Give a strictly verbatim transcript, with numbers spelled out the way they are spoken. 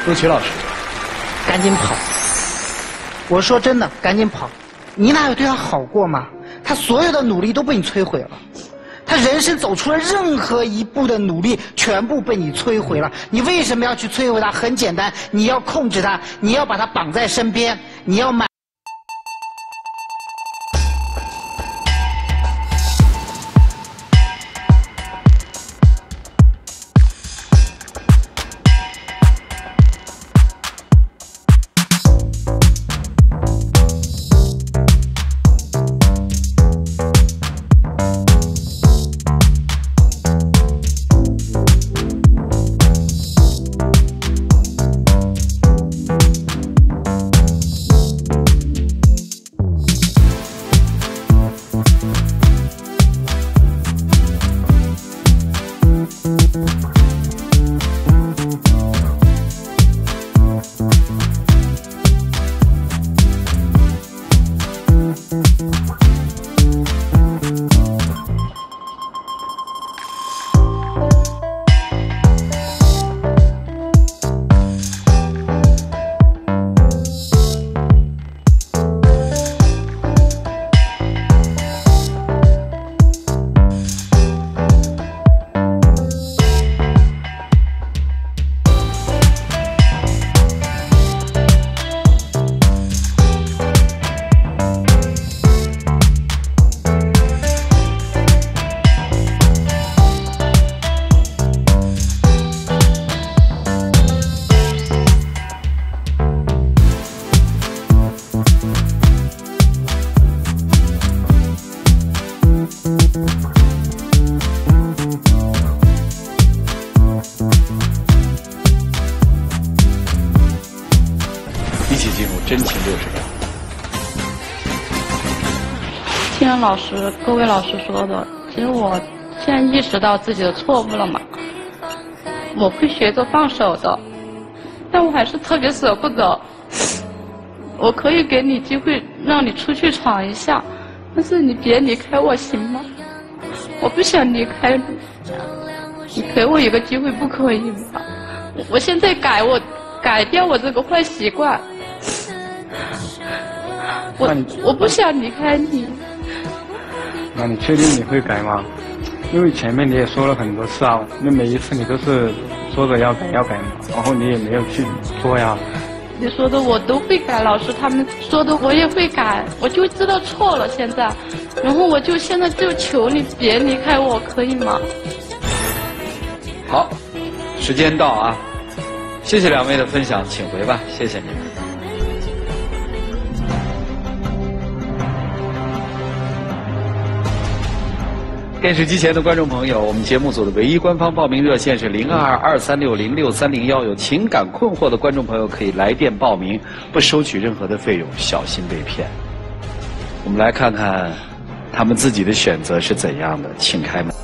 陆琪老师， 赶紧跑！我说真的，赶紧跑！你哪有对他好过吗？他所有的努力都被你摧毁了，他人生走出了任何一步的努力，全部被你摧毁了。你为什么要去摧毁他？很简单，你要控制他，你要把他绑在身边，你要买。 一起进入真情六十秒。 听了老师各位老师说的，其实我现在意识到自己的错误了嘛，我会学着放手的，但我还是特别舍不得。我可以给你机会让你出去闯一下，但是你别离开我行吗？我不想离开你，你给我一个机会不可以吗？我现在改我改掉我这个坏习惯，我我不想离开你。 那你确定你会改吗？因为前面你也说了很多次啊，那每一次你都是说着要改要改嘛，然后你也没有去做呀。 你说的我都会改，老师他们说的我也会改，我就知道错了现在，然后我就现在就求你别离开我，可以吗？ 好，时间到啊，谢谢两位的分享，请回吧，谢谢你们。电视机前的观众朋友，我们节目组的唯一官方报名热线是零二二三六零六三零幺，有情感困惑的观众朋友可以来电报名，不收取任何的费用，小心被骗。我们来看看他们自己的选择是怎样的，请开门。